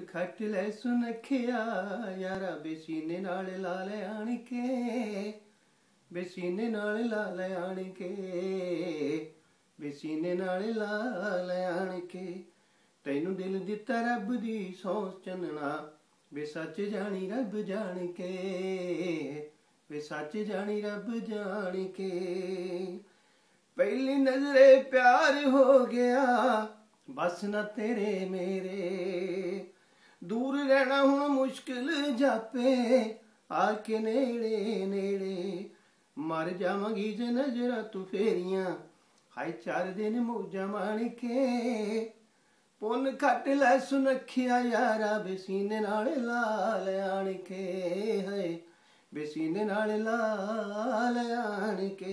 खट ले सुनखिया यारा बेसीने नाल ला ले आण के, बेसीने नाल ला ले आण के, बेसीने नाल ला ले आण के। तैनू दिल दिता रब दी सौं चन्नना, वे सच जानी रब जान के, वे सच जानी रब जान के। पहली नजरे प्यार हो गया बस न तेरे मेरे, दूर रहना हुण मुश्किल जापे आके नेड़े नेड़े। मर जावांगी जे नजरा तू फेरियां, हाय 4 दिन मौजा मान के। पुन खट लै सुनखिया यारा बेसीने नाल ला ले आण के, है बेसीने नाल ला ले आण के।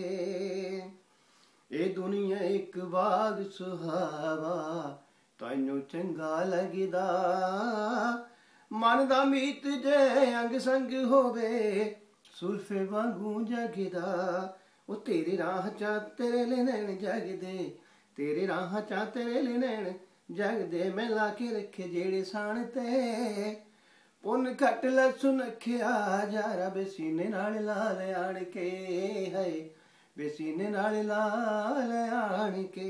ए दुनिया एक बाग सुहावा तैनू चंगा लगदा, मन दा मीत जे अंग संग होवे सुल्फे वांगू जगदा। ओ तेरे राह चा तेरे ले नैन जगदे, तेरे राह चा तेरे ले नैन जगदे। मैं ला के रखे जेड़े सान ते, पुन खट लै सुनखिया यारा बेसीने नाल ला ले आण के, है बेसीने नाल ला ले आण के।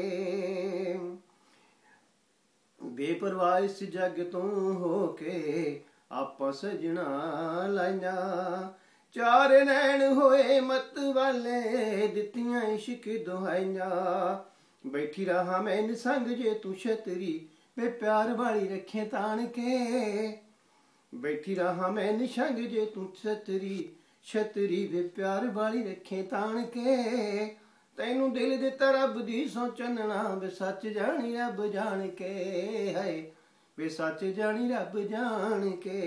बेपरवाह इस जग तो होके आपां सजना लाइया, 4 नैन होए मत वाले दित्तियां इश्क दुहाइयां। बैठी रहा मैन संग जे तू छतरी, वे प्यार वाली रखे तान के। बैठी रहा मैन संग जे तू छतरी, छतरी वे प्यार वाली रखे तान के। तैनू दिल दिता रब दी सौं चन्नना, वे सच जानी रब जान के, है वे सच जानी रब जान के।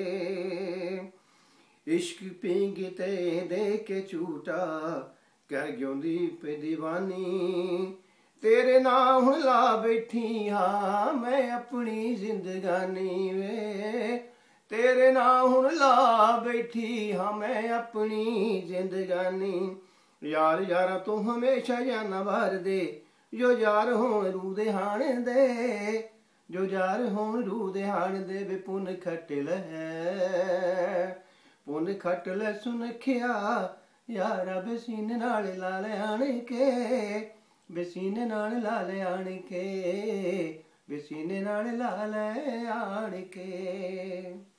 इश्क पींगे ते दे के झूठा कह ग्योंदी पे दीवानी। तेरे नाम ला बैठी हाँ मैं अपनी जिंदगानी वे, तेरे नाम ला बैठी हाँ मैं अपनी जिंदगानी। यार यारा तू हमेशा जाना भर दे, जो यार होण रूह दे हाण दे, जो यार होण रूह दे हाण दे। वे पुन खट लै, पुन खट लै सुनखिया यारा बेसीने नाल ला ले आण के, बेसीने नाल ला ले आण के, बेसीने नाल ला ले आण के।